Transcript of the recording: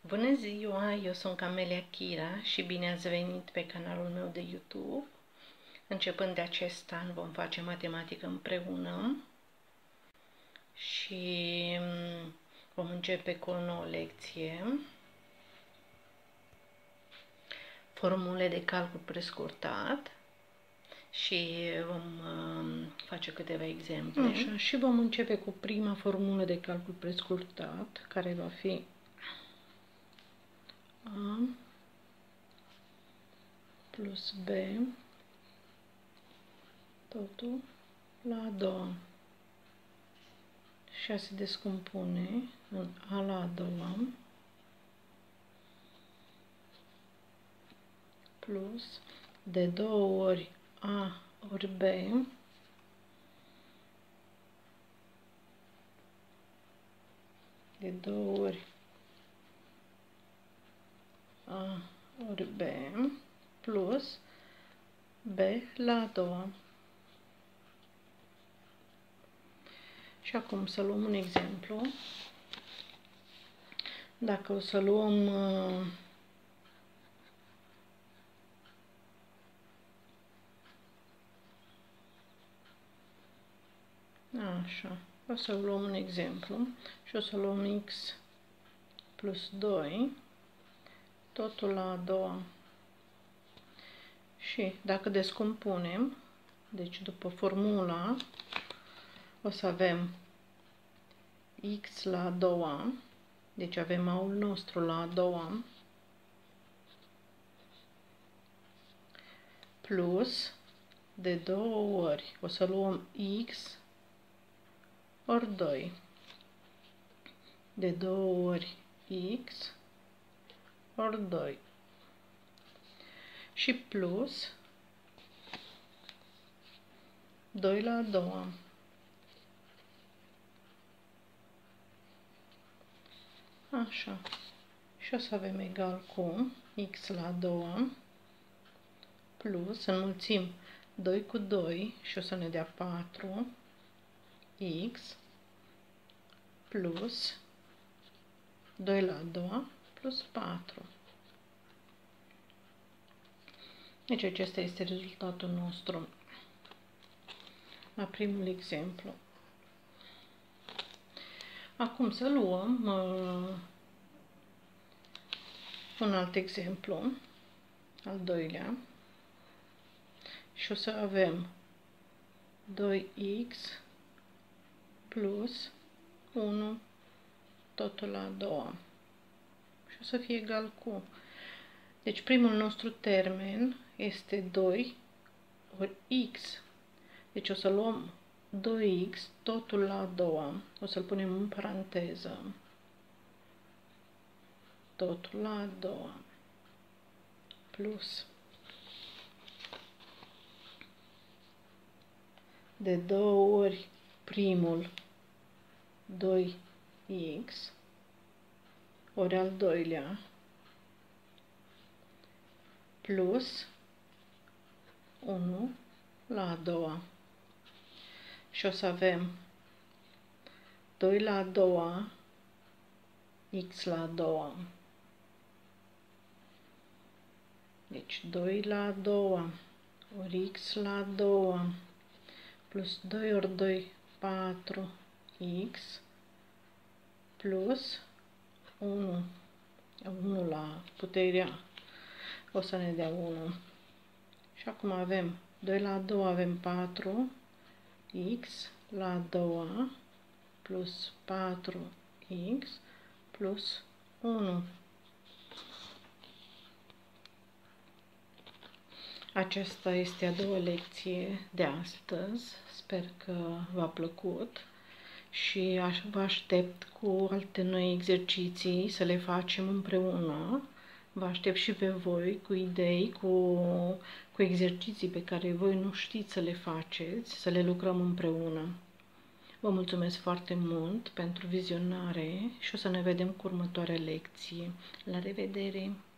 Bună ziua, eu sunt Camelia Chira și bine ați venit pe canalul meu de YouTube. Începând de acest an vom face matematică împreună și vom începe cu o nouă lecție. Formule de calcul prescurtat și vom face câteva exemple. Așa, și vom începe cu prima formulă de calcul prescurtat, care va fi A plus B, totul la a doua. Și a se descompune în A la a doua plus de 2 ori A ori B de 2 ori A ori B plus B la a doua. Și acum să luăm un exemplu. Dacă o să luăm așa, o să luăm un exemplu și o să luăm x plus 2 totul la a doua. Și dacă descompunem, deci după formula, o să avem x la a doua, deci avem a-ul nostru la a doua, plus de 2 ori, o să luăm x ori 2, de 2 ori x ori 2 și plus 2 la a doua. Așa. Și o să avem egal cu x la a doua plus, înmulțim 2 cu 2 și o să ne dea 4 x plus 2 la a doua plus 4. Deci acesta este rezultatul nostru la primul exemplu. Acum să luăm un alt exemplu, al doilea, și o să avem 2x plus 1 totul la a doua. Și o să fie egal cu... Deci primul nostru termen este 2 ori x. Deci o să luăm 2x totul la a doua. O să-l punem în paranteză. Totul la a doua. Plus de 2 ori primul 2x ori al doilea plus 1 la a doua. Și o să avem 2 la a doua, x la a doua. Deci 2 la a doua ori x la a doua plus 2 ori 2, 4x plus 1, 1 la puterea, o să ne dea 1. Și acum avem 2 la a doua, avem 4, x la a doua plus 4x plus 1. Aceasta este a doua lecție de astăzi. Sper că v-a plăcut și vă aștept cu alte noi exerciții să le facem împreună. Vă aștept și pe voi cu idei, cu exerciții pe care voi nu știți să le faceți, să le lucrăm împreună. Vă mulțumesc foarte mult pentru vizionare și o să ne vedem cu următoarea lecție. La revedere!